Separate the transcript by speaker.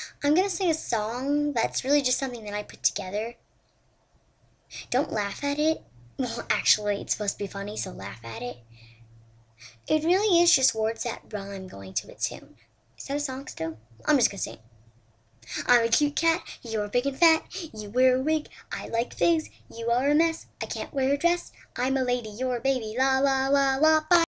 Speaker 1: I'm gonna sing a song that's really just something that I put together. Don't laugh at it. Well, actually, it's supposed to be funny, so laugh at it. It really is just words that rhyme going to a tune. Is that a song still? I'm just gonna sing. I'm a cute cat, you're big and fat. You wear a wig, I like figs. You are a mess, I can't wear a dress. I'm a lady, you're a baby, la la la la. Bye.